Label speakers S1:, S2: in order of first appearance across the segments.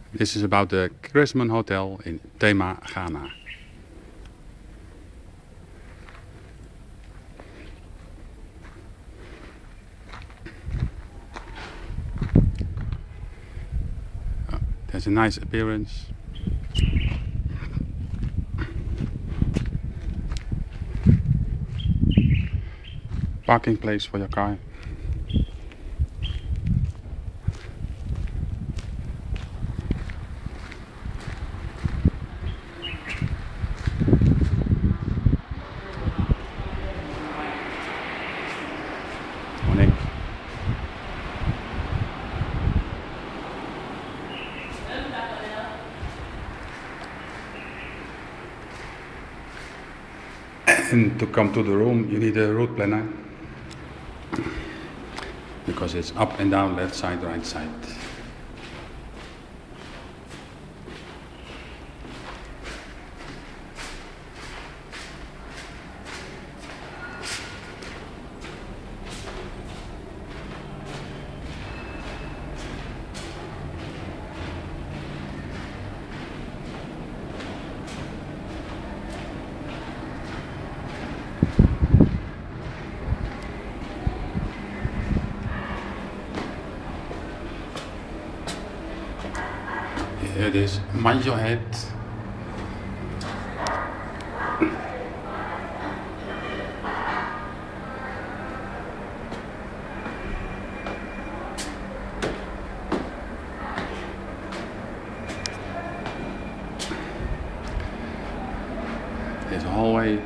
S1: This is about the Chrisman Hotel in Tema, Ghana. There's a nice appearance. Parking place for your car. Morning. And to come to the room, you need a route planner, because it's up and down, left side, right side. Here it is, mind your head. There's a hallway.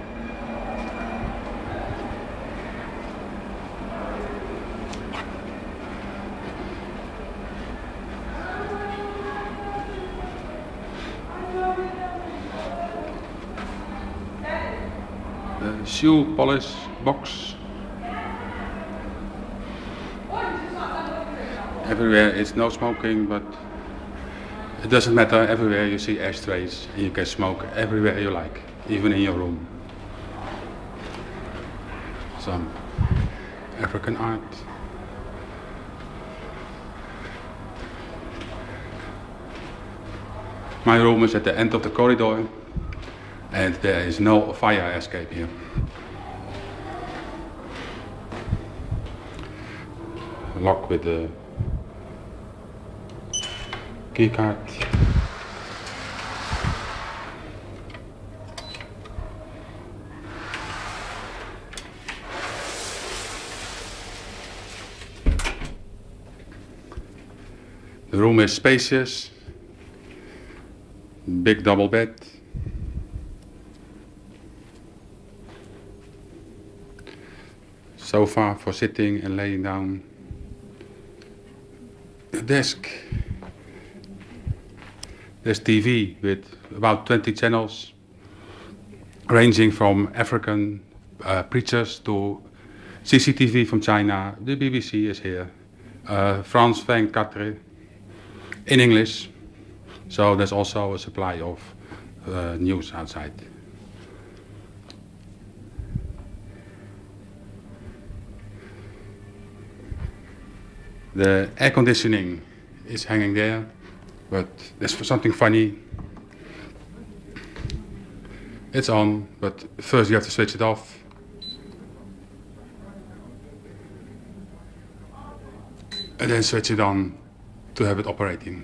S1: The shoe polish box. Everywhere it's no smoking, but it doesn't matter. Everywhere you see ashtrays and you can smoke everywhere you like, even in your room. Some African art. My room is at the end of the corridor, and there is no fire escape here. Lock with the key card. The room is spacious, big double bed. Sofa for sitting and laying down. A desk. There's TV with about 20 channels, ranging from African preachers to CCTV from China. The BBC is here. France 24 in English. So there's also a supply of news outside. The air conditioning is hanging there, but there's something funny. It's on, but first you have to switch it off. And then switch it on to have it operating.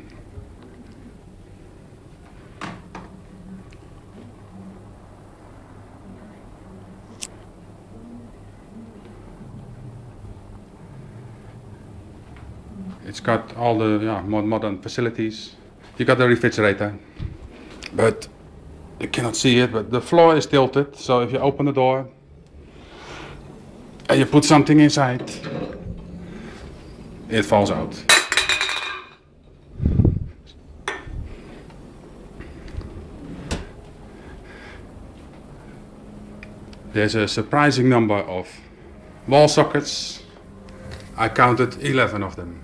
S1: It's got all the more modern facilities. You got the refrigerator, but you cannot see it, but the floor is tilted, so if you open the door and you put something inside, it falls out. There's a surprising number of wall sockets. I counted 11 of them.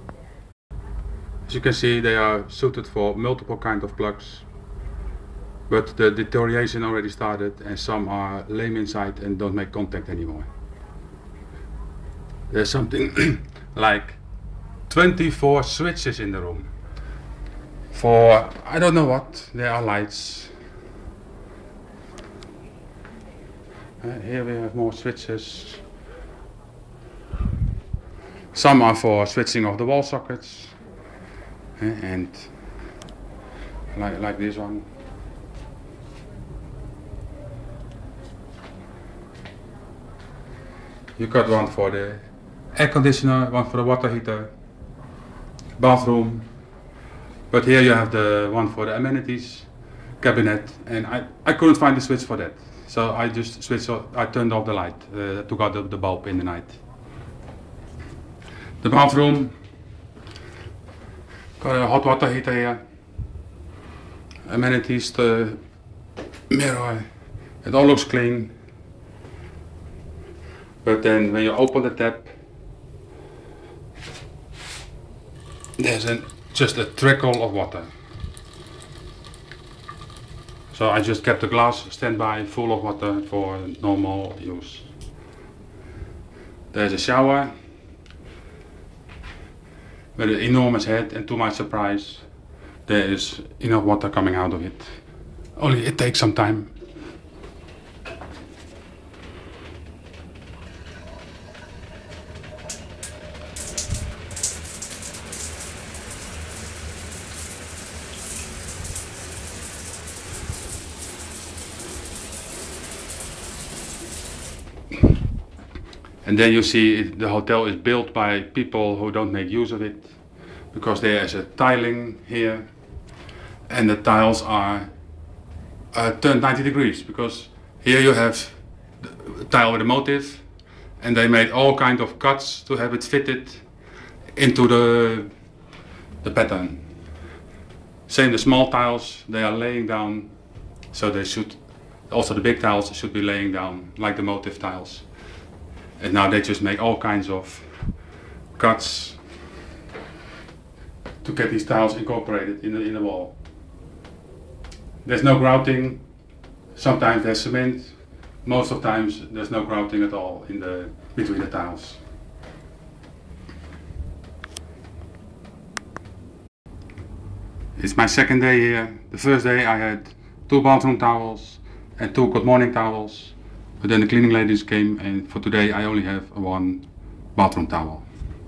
S1: As you can see, they are suited for multiple kinds of plugs. but the deterioration already started and some are lame inside and don't make contact anymore. There's something like 24 switches in the room. For, I don't know what, there are lights. Here we have more switches. Some are for switching off the wall sockets. And like this one. You got one for the air conditioner, one for the water heater, bathroom. But here you have the one for the amenities cabinet, and I couldn't find the switch for that. So I just I turned off the light, took out the bulb in the night. The bathroom, got a hot water heater here. Amenities, the mirror, it all looks clean. But then when you open the tap, there's just a trickle of water. So I just kept the glass standby full of water for normal use. There's a shower with an enormous head, and to my surprise there is enough water coming out of it. Only it takes some time. And then you see the hotel is built by people who don't make use of it, because there is a tiling here and the tiles are turned 90 degrees, because here you have the tile with a motif and they made all kind of cuts to have it fitted into the pattern. Same the small tiles, they are laying down, so they should, also the big tiles should be laying down like the motif tiles. And now they just make all kinds of cuts to get these tiles incorporated in the wall. There's no grouting. Sometimes there's cement. Most of the times there's no grouting at all between the tiles. It's my second day here. The first day I had 2 bathroom towels and 2 good morning towels. But then the cleaning ladies came, and for today I only have 1 bathroom towel.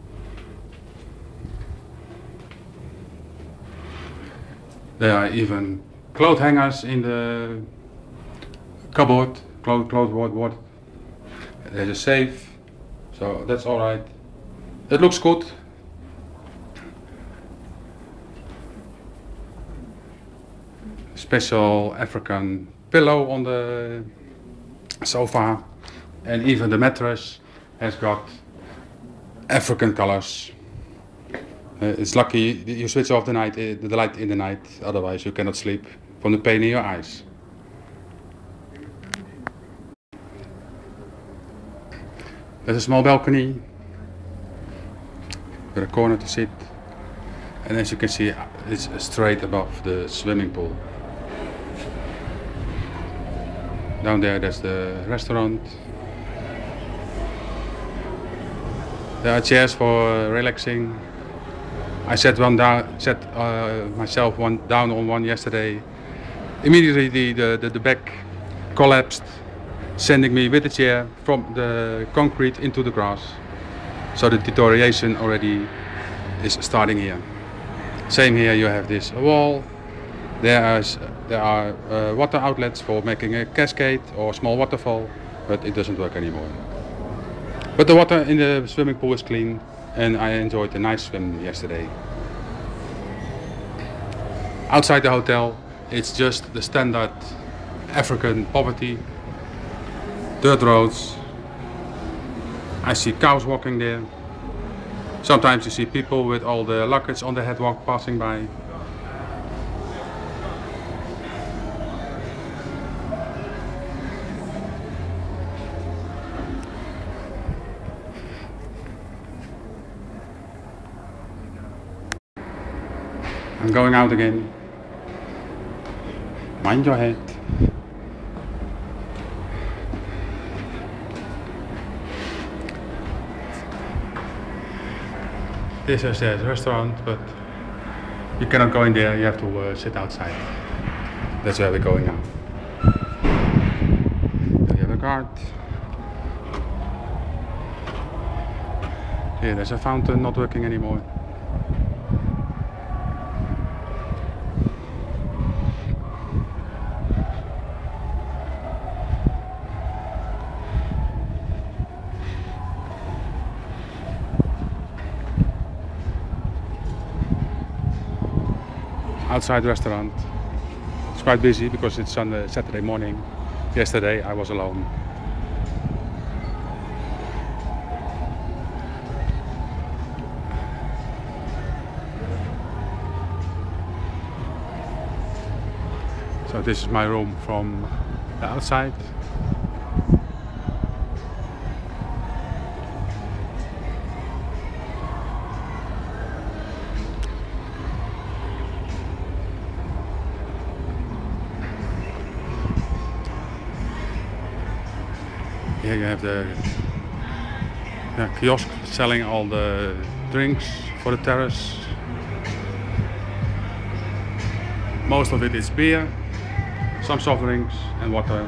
S1: There are even clothes hangers in the cupboard, clothes. There's a safe, so that's alright. It looks good. Special African pillow on the sofa, and even the mattress has got African colors. It's lucky you switch off the light in the night, otherwise you cannot sleep from the pain in your eyes. There's a small balcony with a corner to sit, and as you can see it's straight above the swimming pool. Down there's the restaurant. There are chairs for relaxing. I sat myself down on one yesterday. Immediately the back collapsed, sending me with the chair from the concrete into the grass. So the deterioration already is starting here. Same here, you have this wall. There are water outlets for making a cascade or small waterfall, but it doesn't work anymore. But the water in the swimming pool is clean, and I enjoyed a nice swim yesterday. Outside the hotel, it's just the standard African poverty. Dirt roads. I see cows walking there. Sometimes you see people with all the luggage on the headwalk passing by. I'm going out again. Mind your head. This is a restaurant, but you cannot go in there, you have to sit outside. That's where we're going now. There you have a card. Here, there's a fountain not working anymore. Outside restaurant. It's quite busy because it's on a Saturday morning. Yesterday I was alone. So this is my room from the outside. Here you have the kiosk selling all the drinks for the terrace. Most of it is beer, some soft drinks and water.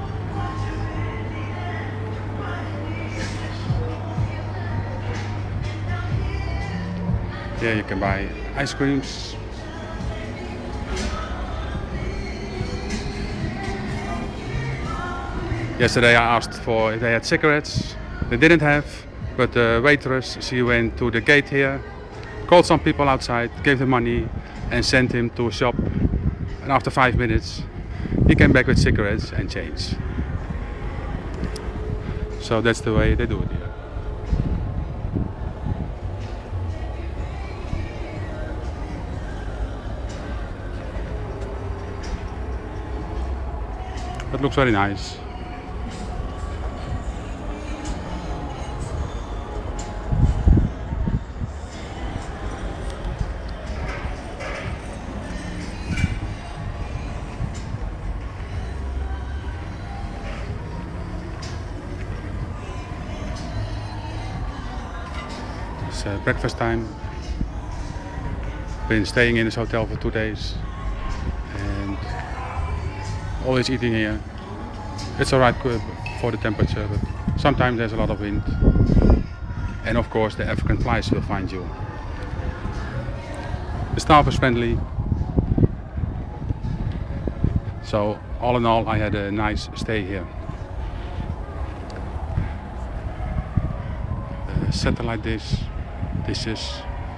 S1: Here you can buy ice creams. Yesterday I asked for if they had cigarettes. They didn't have, but the waitress, she went to the gate here, called some people outside, gave them money and sent him to a shop. And after 5 minutes, he came back with cigarettes and change. So that's the way they do it here. That looks very nice. It's breakfast time. Been staying in this hotel for 2 days and always eating here. It's alright for the temperature, but sometimes there's a lot of wind. And of course the African flies will find you. The staff is friendly. So all in all I had a nice stay here. Satellite dishes.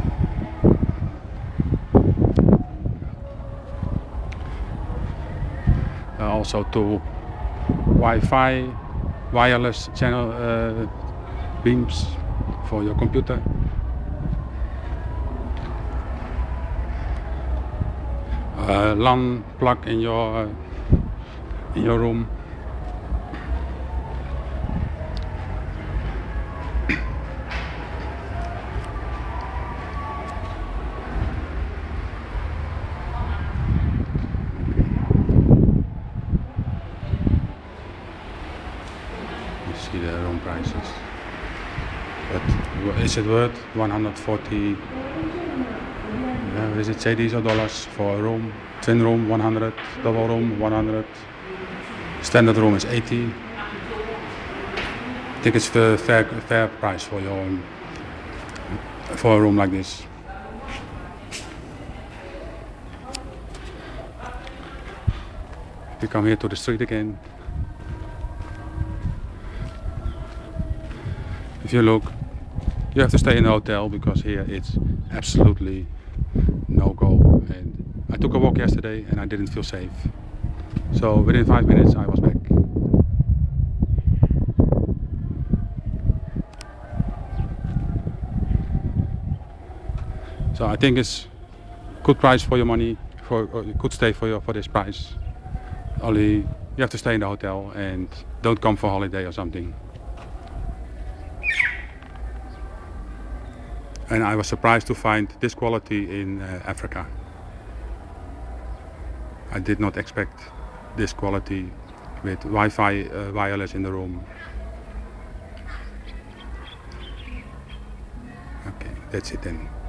S1: Also 2 Wi-Fi wireless channel beams for your computer. LAN plug in your room. See the room prices, but is it worth 140? Is it CDs or dollars for a room? Twin room 100, double room 100, standard room is 80. I think it's the fair price for a room like this. We come here to the street again. If you look, you have to stay in a hotel because here it's absolutely no go. And I took a walk yesterday and I didn't feel safe. So within 5 minutes I was back. So I think it's good price for your money, for good stay for this price. Only you have to stay in the hotel and don't come for holiday or something. And I was surprised to find this quality in Africa. I did not expect this quality with Wi-Fi wireless in the room. Okay, that's it then.